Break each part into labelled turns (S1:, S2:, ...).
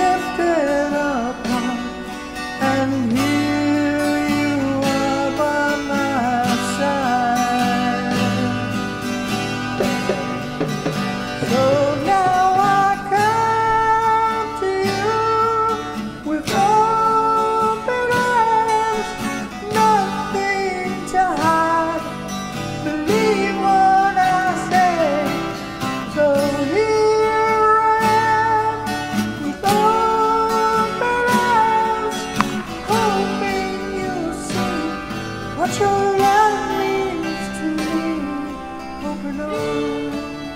S1: drifted apart, and here you are by my side. So now I come to you with open arms, nothing to hide. Believe what I say. So here I am with open arms, hoping you'll see what your love means to me. Open arms.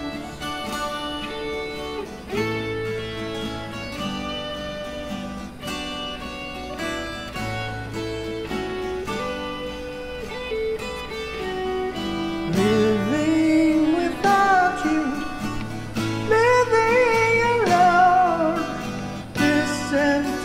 S1: Living without you, living alone, distant